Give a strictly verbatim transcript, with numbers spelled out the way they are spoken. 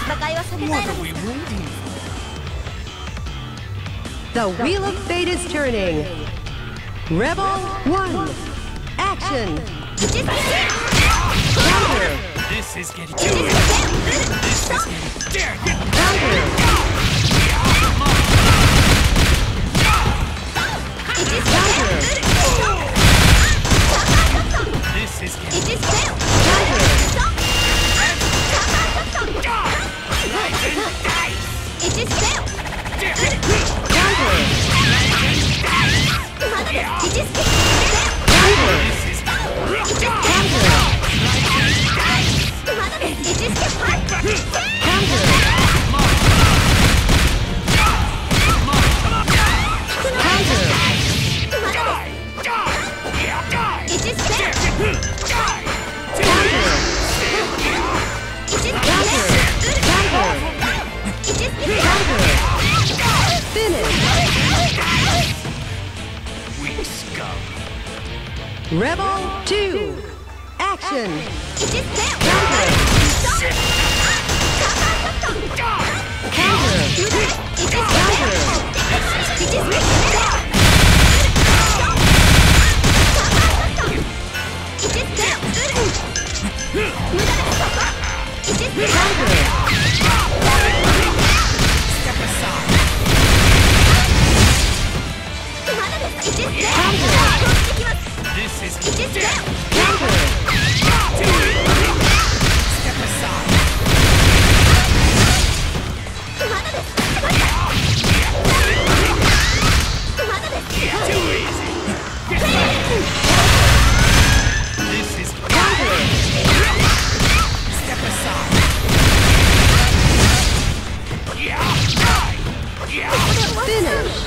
The wheel of fate is turning. Rebel one. Action. Counter. This is getting too easy. This is getting dare get Counter. Counter. This is getting Counter. It is failed. Counter. It is Counter. This is Counter. Rebel two. Action. Counter. This is Counter. Step aside. Too easy. This is Counter. Step aside. Yeah. Yeah. Finish.